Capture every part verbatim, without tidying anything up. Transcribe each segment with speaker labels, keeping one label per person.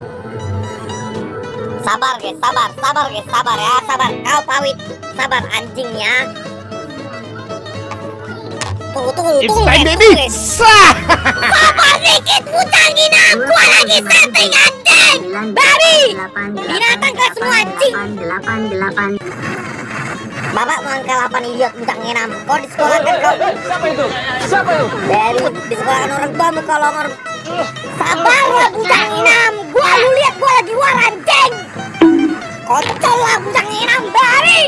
Speaker 1: Sabar guys, sabar, sabar guys, sabar ya, sabar. Kau pawit, sabar anjingnya. Tunggu, tunggu,
Speaker 2: It's
Speaker 1: tunggu
Speaker 2: time,
Speaker 1: guys,
Speaker 2: baby.
Speaker 1: tunggu, guys. Sabar dikit, putangin aku lagi setting anjing. Babi, binatang kelas semua anjing.
Speaker 3: delapan delapan
Speaker 1: Bapak mau angka delapan idiot putangin am. Kau di sekolah kan kau.
Speaker 2: Siapa itu? Siapa itu?
Speaker 1: Dari di sekolah kan orang tua muka longor. Sabar lah putangin am. Gua lu lihat gua lagi war anjing. Koncol lah putangin am, Bari.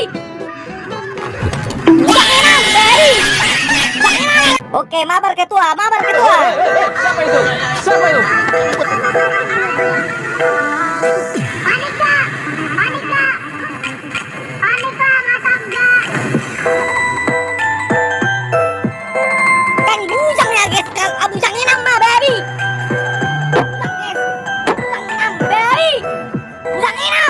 Speaker 1: Putangin am, Bari. Oke, mabar ketua, mabar ketua.
Speaker 2: Siapa itu? Siapa itu?
Speaker 3: Panika Panika Panika masangga
Speaker 1: Kan bujang ya guys, kal abujang enam mah babi. Bujang guys, bujang enam babi. Bujang enam.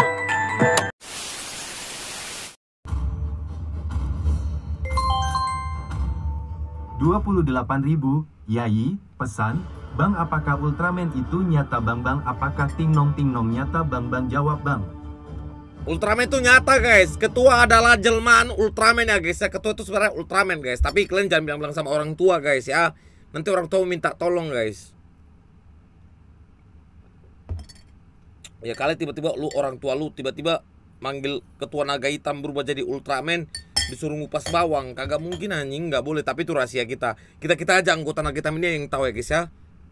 Speaker 4: dua puluh delapan ribu, Yai, pesan, Bang apakah Ultraman itu nyata Bang Bang apakah Ting Nong Ting Nong nyata Bang Bang jawab Bang.
Speaker 5: Ultraman itu nyata guys. Ketua adalah jelmaan Ultraman ya guys ya. Ketua itu sebenarnya Ultraman guys. Tapi kalian jangan bilang-bilang sama orang tua guys ya. Nanti orang tua minta tolong guys. Ya kali tiba-tiba lu orang tua lu tiba-tiba manggil ketua naga hitam berubah jadi Ultraman, disuruh ngupas bawang, kagak mungkin anjing, nggak boleh. Tapi itu rahasia kita. Kita kita aja anggota naga hitam ini yang tahu ya guys ya.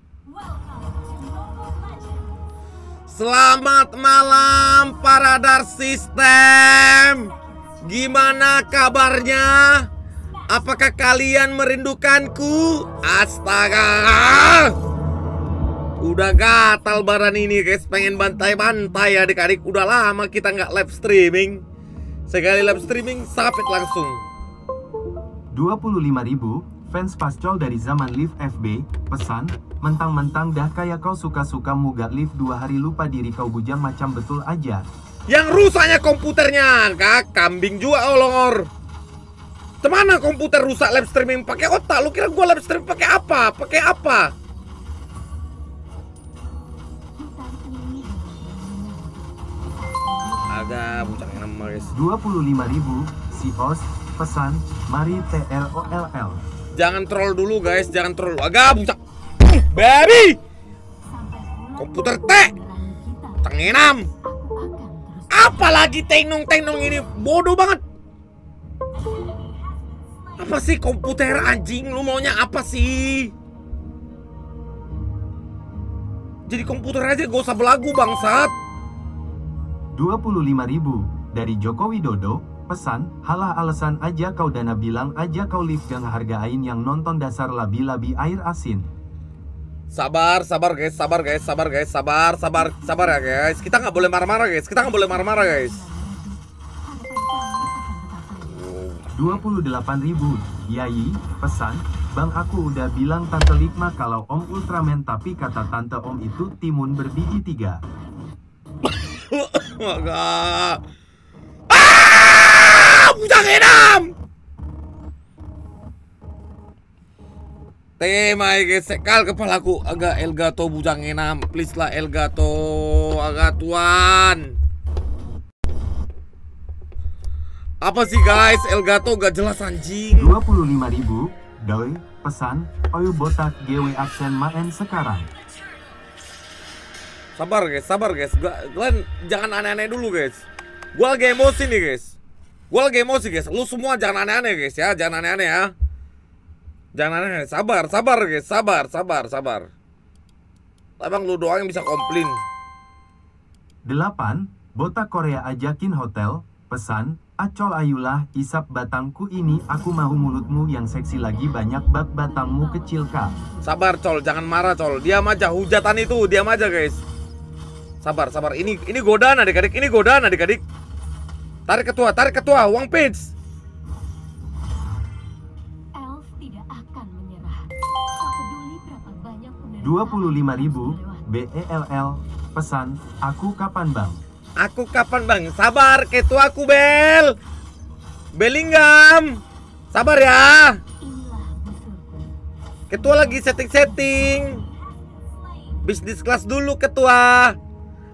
Speaker 5: Selamat malam para Dark System. Gimana kabarnya? Apakah kalian merindukanku? Astaga. Udah gatal badan ini guys, pengen bantai-bantai ya adik-adik. Udah lama kita nggak live streaming. Sekali live streaming sapit langsung.
Speaker 4: dua puluh lima ribu, fans pascol dari zaman Live F B, pesan, mentang-mentang dah kayak kau suka-suka muga Live dua hari lupa diri kau bujang macam betul aja.
Speaker 5: Yang rusaknya komputernya, kak, kambing juga olor. Kemana komputer rusak live streaming pakai otak? Lu kira gua live streaming pakai apa? Pakai apa? Agak bucang nama guys.
Speaker 4: dua puluh lima ribu, si Os, pesan, mari T L O L L.
Speaker 5: Jangan troll dulu guys, jangan troll. Agak bucak. Baby. Komputer T. Tengenam. Apalagi tenong-tenong ini bodoh banget. Apa sih komputer anjing? Lu maunya apa sih? Jadi komputer aja gak usah belagu bangsat.
Speaker 4: dua puluh lima ribu, dari Joko Widodo, pesan, halah alasan aja kau dana bilang aja kau live gang hargain yang nonton dasar labi-labi air asin.
Speaker 5: Sabar, sabar guys, sabar guys, sabar guys, sabar, sabar, sabar ya guys. Kita nggak boleh marah-marah guys, kita nggak boleh marah-marah guys.
Speaker 4: dua puluh delapan ribu, Yai, pesan, Bang aku udah bilang Tante Likma kalau Om Ultraman tapi kata Tante Om itu timun berbiji tiga.
Speaker 5: Enggak. Ah, bujang enam. Tema guys, sekal kepalaku agak Elgato bujang enam. Please lah Elgato, agak tuan. Apa sih guys, Elgato gak jelas anjing.
Speaker 4: dua puluh lima ribu, Doi, pesan, Oyu botak G W aksen main sekarang.
Speaker 5: Sabar guys, sabar guys. Kalian jangan aneh-aneh dulu guys. Gua lagi emosi nih guys. Gua lagi emosi guys. Lu semua jangan aneh-aneh guys ya. Jangan aneh-aneh ya. Jangan aneh-aneh. Sabar, sabar guys. Sabar, sabar, sabar. Abang lu doang yang bisa komplain.
Speaker 4: delapan. Botak Korea ajakin hotel. Pesan, acol ayulah isap batangku ini. Aku mau mulutmu yang seksi lagi banyak bak batangmu kecil kak.
Speaker 5: Sabar col, jangan marah col. Diam aja, hujatan itu, diam aja guys. Sabar, sabar. Ini ini godaan adik-adik, ini godaan adik-adik. Tarik ketua, tarik ketua, uang pitch.
Speaker 6: Elf tidak akan menyerah. Tak peduli berapa banyak penderita.
Speaker 4: dua puluh lima ribu, B E L L, pesan, aku kapan bang?
Speaker 5: Aku kapan bang? Sabar, ketua aku Bel. Bellingham. Sabar ya.
Speaker 6: Inilah musuhku.
Speaker 5: Ketua lagi setting-setting. Bisnis kelas dulu ketua.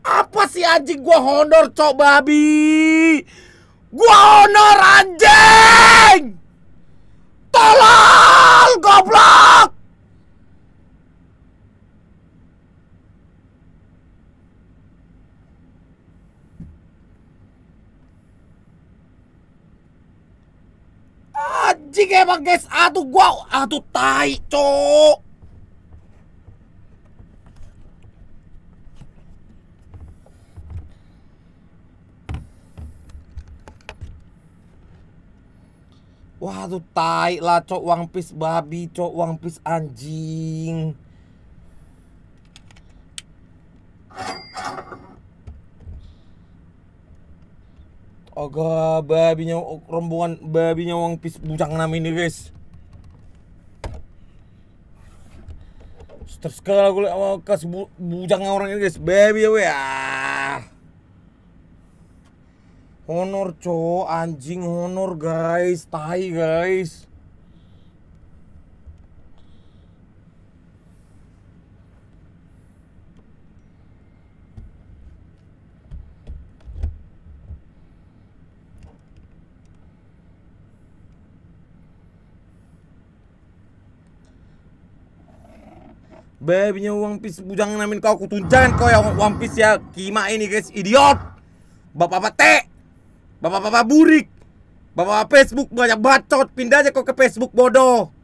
Speaker 5: Apa sih anjing, gua honor cok babi. Gua honor anjing. Tolong goblok. Anjing emang guys, aduh gua, aduh tai cok. Waduh tai lah cok, One Piece babi cok, One Piece anjing. Agak babinya, rombongan babinya One Piece bujang enam ini guys. Terus sekali aku lihat kasih bu, bujangnya orang ini guys, babi ya weh. Ah. Honor cok, anjing honor guys, tai guys. Babinya One Piece bujang namin kau, aku tunjangan kau yang One Piece ya, Kima ini guys, idiot. Bapak-bapak teh, bapak-bapak burik, bapak-bapak Facebook banyak bacot, pindah aja kau ke Facebook bodoh.